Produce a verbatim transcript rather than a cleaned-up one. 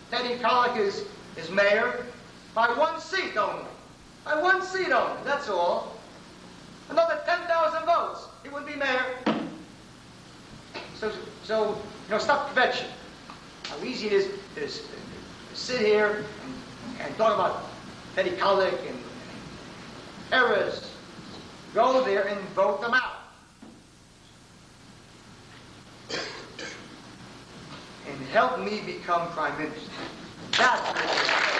Teddy Kollek is, is mayor by one seat only. By one seat only, that's all. Another ten thousand votes, he would be mayor. So, so you know, stop kvetching. How easy it is to, to sit here and, and talk about Teddy Kollek and Erez. Go there and vote them out. And help me become prime minister. That's what it is.